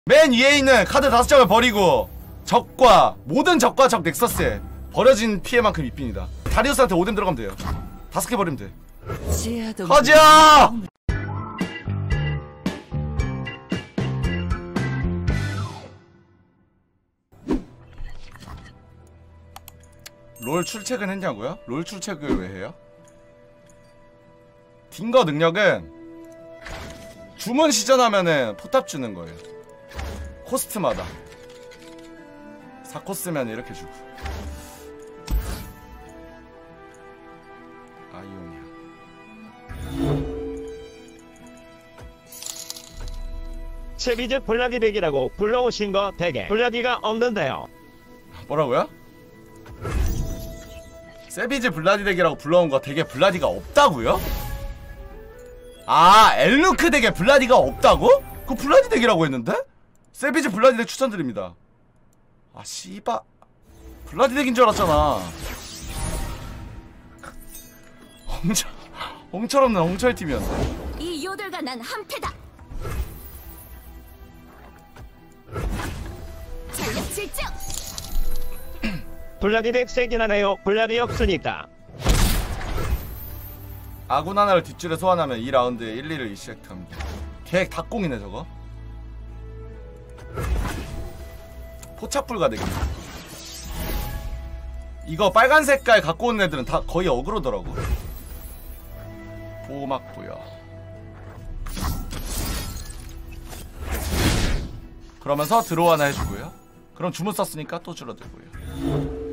맨 위에 있는 카드 5장을 버리고 모든 적과 적 넥서스에 버려진 피해만큼 입힙니다. 다리우스한테 오뎀 들어가면 돼요. 5개 버리면 돼. 가자! 롤 출첵은 했냐고요? 롤 출첵을 왜 해요? 딩거 능력은 주문 시전하면은 포탑 주는 거예요. 코스트마다 4코스면 이렇게 주고. 아이오니아. 세비즈 블라디 덱이라고 불러오신 거 덱에 블라디가 없는데요. 뭐라고요? 세비즈 블라디 덱이라고 불러온 거 덱에 블라디가 없다고요? 아, 엘루크 덱에 블라디가 없다고? 그거 블라디 덱이라고 했는데? 세비즈 블라디 덱 추천드립니다. 아, 씨바. 블라디 덱인 줄 알았잖아. 홍철없는 홍철팀이었네. 이 요들과 난 한패다. 전력 질주. 블라디 덱 세긴 하네요. 블라디 없으니까. 아군 하나를 뒷줄에 소환하면 2라운드에 1, 2를 이시액트합니다. 계획 닭공이네 저거. 포착불가 되겠네. 이거 빨간 색깔 갖고 오는 애들은 다 거의 어그로더라고. 보호막부여. 그러면서 드로우 하나 해주고요. 그럼 주문 썼으니까 또 줄어들고요.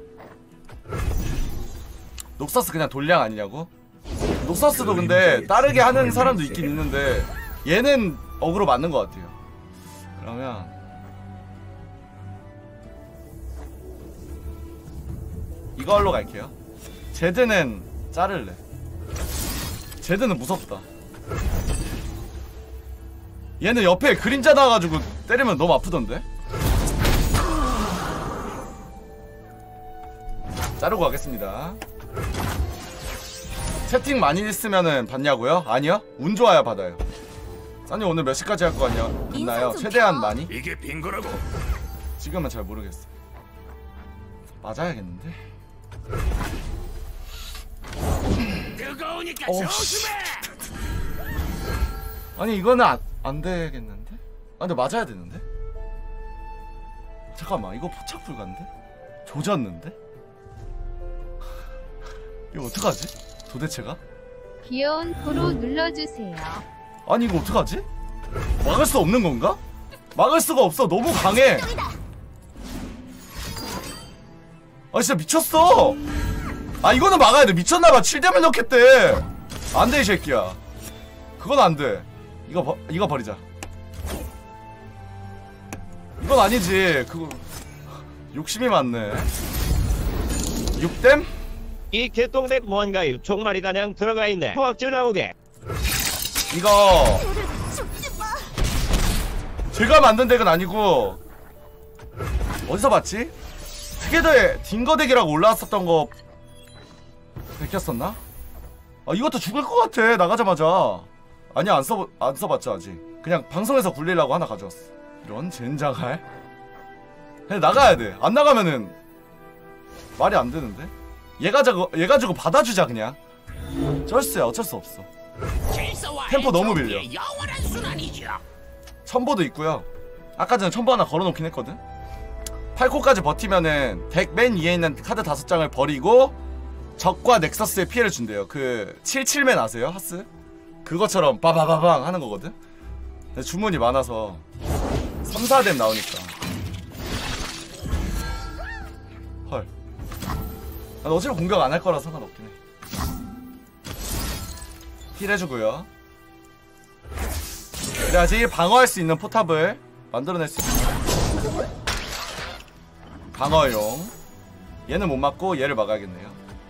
녹서스 그냥 돌량 아니냐고? 녹서스도 근데 따르게 하는 사람도 있긴 있는데 얘는 어그로 맞는 것 같아요. 그러면 이걸로 갈게요. 제드는 자를래. 제드는 무섭다. 얘는 옆에 그림자 나와가지고 때리면 너무 아프던데? 자르고 가겠습니다. 채팅 많이 했으면은 받냐고요? 아니요? 운 좋아야 받아요. 싸님 오늘 몇 시까지 할 거 같나요? 최대한 많이? 이게 빈 거라고. 지금은 잘 모르겠어. 맞아야겠는데? 뜨거우니까 조심해. 아니 이거는 안 되겠는데? 아 근데 맞아야 되는데? 잠깐만 이거 포착 불가인데? 조졌는데? 이거 어떡하지? 도대체가? 귀여운 포로 눌러주세요. 아니 이거 어떡하지? 막을 수 없는 건가? 막을 수가 없어. 너무 강해. 아 진짜 미쳤어. 아 이거는 막아야 돼. 미쳤나봐. 7대면 넣겠대. 안 돼 이 새끼야. 그건 안 돼. 이거 버리자. 이건 아니지. 그거 욕심이 많네. 6댐? 이 개똥덱 뭔가요? 종말이 그냥 들어가 있네. 포악질 나오게. 이거 제가 만든 덱은 아니고 어디서 봤지? 특혜도에 딩거덱이라고 올라왔었던 거 베꼈었나? 아 이것도 죽을 것 같아 나가자마자. 아니야 안 써봤죠 아직. 그냥 방송에서 굴리려고 하나 가져왔어. 이런 젠장할. 그냥 나가야 돼. 안 나가면은 말이 안 되는데. 얘 가지고 받아주자 그냥. 쩔수야 어쩔 수 없어. 템포 너무 밀려. 첨보도 있고요. 아까 전에 첨보 하나 걸어놓긴 했거든. 8코까지 버티면은 덱 맨 위에 있는 카드 5장을 버리고 적과 넥서스에 피해를 준대요. 그 77맨 아세요? 하스? 그것처럼 바바바방 하는 거거든. 근데 주문이 많아서 3, 4뎀 나오니까. 헐. 난 어차피 공격 안 할 거라 상관없긴 해. 힐 해주고요. 그래야지 방어할 수 있는 포탑을 만들어낼 수 있습니다. 방어용. 얘는 못 맞고 얘를 막아야겠네요.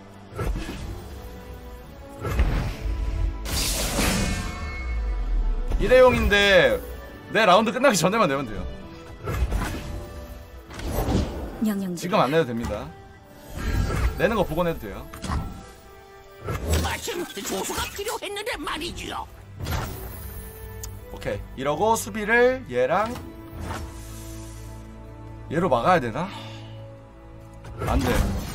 일회용인데 내 라운드 끝나기 전에만 내면 돼요. 지금 안 내도 됩니다. 내는 거 보고 내도 돼요. 마침 조수가 필요했는데 말이지요. 오케이. 이러고 수비를 얘랑 얘로 막아야 되나? 안돼.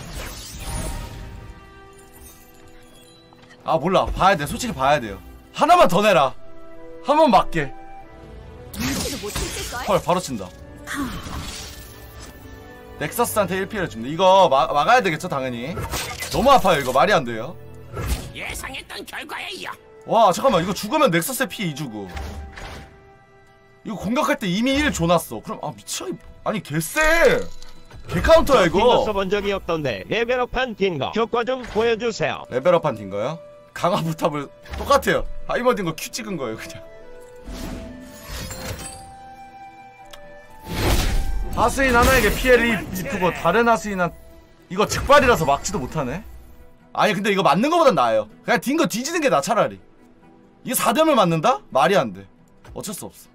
아 몰라, 봐야 돼. 솔직히 봐야 돼요. 하나만 더 내라. 한 번 맞게. 눈치도 못 챘을걸? 헐, 바로 친다. 넥서스한테 1피해를 줍니다. 이거 막아야 되겠죠, 당연히. 너무 아파요, 이거. 말이 안 돼요. 예상했던 결과예요. 와, 잠깐만. 이거 죽으면 넥서스에 피 2주고. 이거 공격할 때 이미 1 줘놨어. 그럼, 아, 미쳐. 아니, 개쎄. 개카운터야, 딩거 이거. 써본 적이 없던데 레벨업한 딩거 효과 좀 보여주세요. 레벨업한 딩거요? 강화 부탑을 똑같아요. 하이머 딩거 큐 찍은 거예요, 그냥. 하수인 하나에게 피해를 입히고 다른 하수인한 이거 즉발이라서 막지도 못하네. 아니 근데 이거 맞는 거보단 나아요. 그냥 딩거 뒤지는 게 나 차라리. 이게 4뎀을 맞는다? 말이 안 돼. 어쩔 수 없어.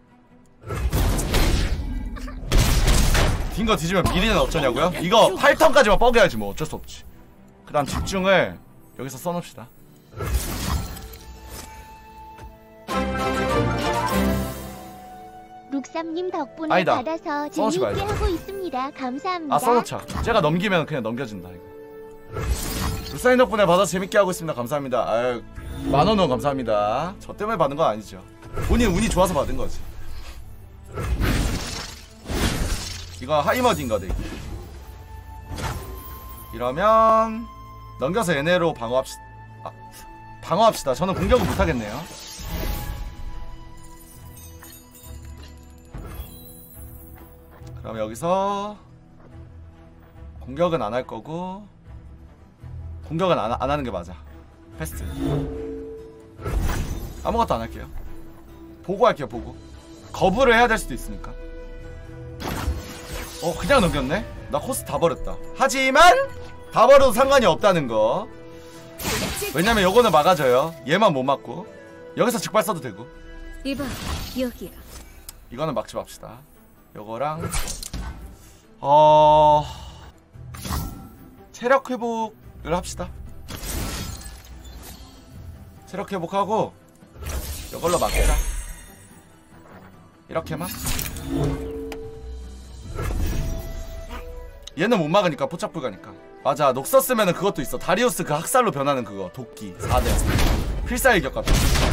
딩거 뒤지면 미리는 어쩌냐고요? 이거 8턴까지만 뻐겨야지 뭐. 어쩔 수 없지. 그 다음 집중을 여기서 써놓읍시다. 룩삼님 덕분에 아니다. 받아서 써놓지 재미있게 말자. 하고 있습니다. 감사합니다. 아 써놓자. 제가 넘기면 그냥 넘겨진다 이거. 루사인 덕분에 받아서 재밌게 하고 있습니다. 감사합니다. 아유, 10,000원 감사합니다. 저 때문에 받은 건 아니죠. 본인 운이 좋아서 받은 거지. 이거 하이머딘가 돼. 이러면 넘겨서 얘네로 방어합시다. 아, 방어합시다. 저는 공격을 못하겠네요. 그럼 여기서 공격은 안 할 거고 공격은 안 하는 게 맞아. 패스트. 아무것도 안 할게요. 보고 할게요. 보고. 거부를 해야 될 수도 있으니까. 그냥 넘겼네? 나 코스 다 버렸다. 하지만 다 버려도 상관이 없다는 거. 왜냐면 요거는 막아줘요. 얘만 못 막고. 여기서 직발 써도 되고. 이봐, 여기야. 이거는 막지 맙시다. 요거랑 체력 회복을 합시다. 체력 회복하고 요걸로 막자. 이렇게만. 얘는 못 막으니까 포착 불가니까. 맞아, 녹서스면은 그것도 있어. 다리우스 그 학살로 변하는 그거. 도끼 4대 필살기 격갑.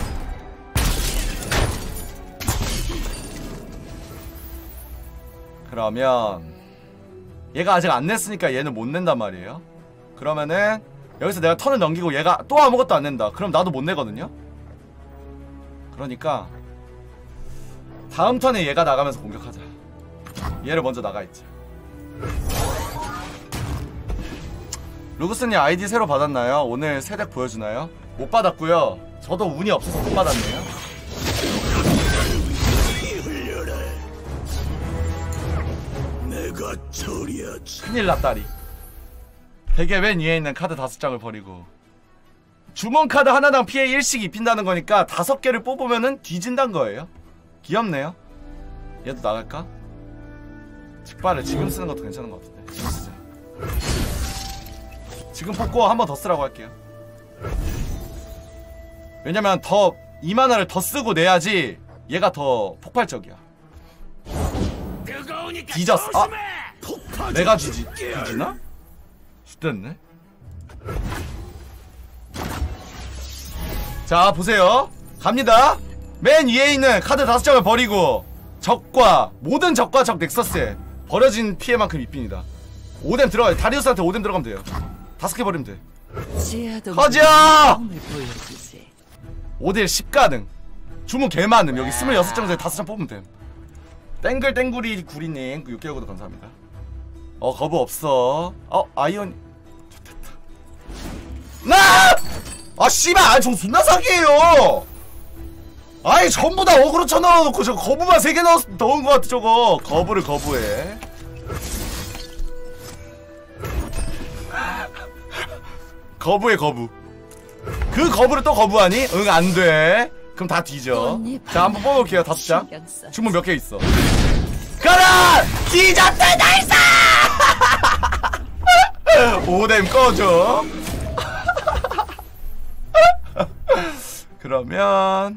그러면 얘가 아직 안 냈으니까 얘는 못 낸단 말이에요. 그러면은 여기서 내가 턴을 넘기고 얘가 또 아무것도 안 낸다. 그럼 나도 못 내거든요. 그러니까 다음 턴에 얘가 나가면서 공격하자. 얘를 먼저 나가있지. 루그스님 아이디 새로 받았나요? 오늘 새 덱 보여주나요? 못 받았고요. 저도 운이 없어서 못 받았네요. 내가 처리하지. 큰일 났다리. 덱의 맨 위에 있는 카드 5장을 버리고 주문 카드 하나당 피해 1씩 입힌다는 거니까 5개를 뽑으면은 뒤진단 거예요. 귀엽네요. 얘도 나갈까? 직발을 지금 쓰는 것도 괜찮은 것 같은데. 지금 쓰자. 지금 뽑고 한 번 더 쓰라고 할게요. 왜냐면 더 2만화를 더 쓰고 내야지 얘가 더 폭발적이야. 뒤졌어. 아! 내가 뒤지나? 죽됐네. 자 보세요. 갑니다. 맨 위에 있는 카드 5장을 버리고 적과 모든 적과 적 넥서스에 버려진 피해만큼 입힌이다. 5뎀 들어가요. 다리우스한테 5뎀 들어가면 돼요. 5개 버리면 돼. 가자! 5대1 10가능. 주문 개많음. 여기 26장 중에 5장 뽑으면 돼. 땡글땡구리 구리님 6개월구도 감사합니다. 거부 없어. 아이언 좋겠다. 나! 아 씨발! 저 존나 사기예요. 아이 전부 다 어그로 쳐넣어놓고 저거 거부만 3개 넣은 것 같아. 저거 거부를 거부해. 거부해 거부. 그 거부를 또 거부하니? 응 안돼. 그럼 다 뒤져. 자 한번 뽑아볼게요. 5장. 주문 몇 개 있어. 가라! 뒤졌다 나이스! 5뎀 꺼줘. 그러면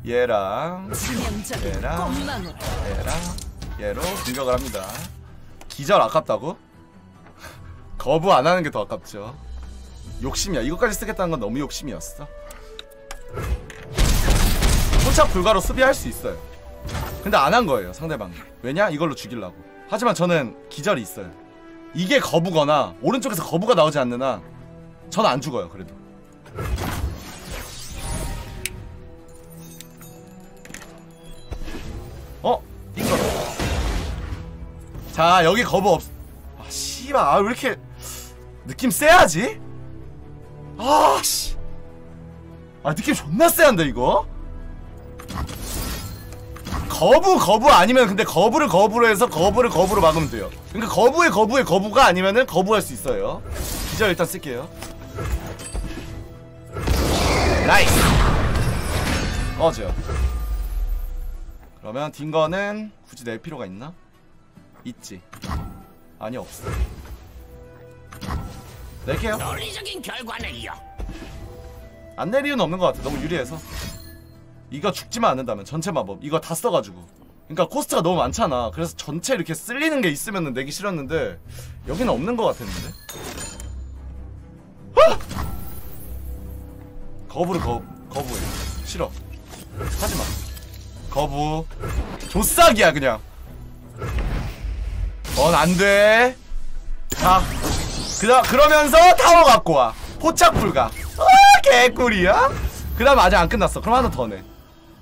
얘랑 얘랑 얘로 공격을 합니다. 기절 아깝다고? 거부 안 하는 게 더 아깝죠. 욕심이야. 이것까지 쓰겠다는 건 너무 욕심이었어. 포착 불가로 수비할 수 있어요. 근데 안 한 거예요, 상대방이. 왜냐? 이걸로 죽이려고. 하지만 저는 기절이 있어요. 이게 거부거나 오른쪽에서 거부가 나오지 않는 한 저는 안 죽어요. 그래도 이거. 자, 여기 거부 없. 아 씨발, 왜 이렇게 느낌 세야지? 씨. 느낌 존나 세한데 이거? 거부 아니면, 근데 거부를 거부로 해서 거부를 거부로 막으면 돼요. 그러니까 거부의 거부가 아니면은 거부할 수 있어요. 기절 일단 쓸게요. 나이스. 꺼져. 그러면 딩거는 굳이 낼 필요가 있나? 있지. 아니, 없어. 낼게요. 논리적인 결과는요. 안 낼 이유는 없는 것 같아. 너무 유리해서. 이거 죽지만 않는다면 전체 마법 이거 다 써가지고. 그러니까 코스트가 너무 많잖아. 그래서 전체 이렇게 쓸리는 게 있으면 내기 싫었는데 여기는 없는 것 같았는데. 거부를 거부해. 싫어. 하지마. 거부. 조싹이야 그냥. 안돼. 자, 그러면서 타워 갖고 와. 포착 불가. 개꿀이야. 그 다음 아직 안 끝났어. 그럼 하나 더 내.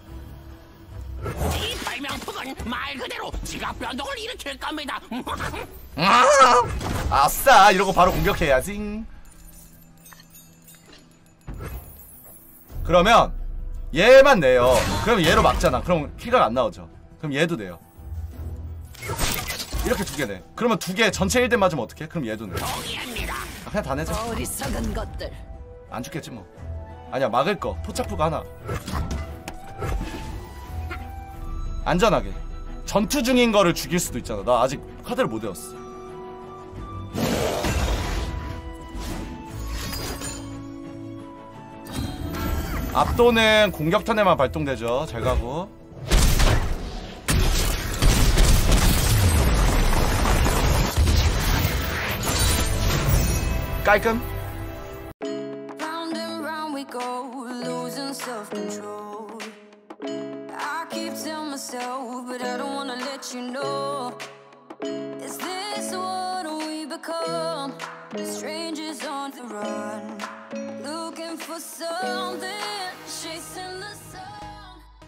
이 발명품은 말 그대로 지갑 변동을 일으킬 겁니다. 아싸. 이러고 바로 공격해야지. 그러면 얘만 내요. 그럼 얘로 막잖아. 그럼 키가 안 나오죠. 그럼 얘도 내요. 이렇게 두 개 내. 그러면 두 개 전체 1대 맞으면 어떡해? 그럼 얘도 내. 동의합니다. 그냥 다 내자. 어리석은 것들. 안 죽겠지 뭐. 아니야, 막을 거. 포착부가 하나. 안전하게. 전투 중인 거를 죽일 수도 있잖아. 나 아직 카드를 못 외웠어. 압도는 공격 턴에만 발동되죠. 잘 가고. 깔끔. Round and round we go, losing self-control. I keep telling myself, but I don't wanna let you know. Is this what we become? Strangers on the run, looking for something, chasing the sun.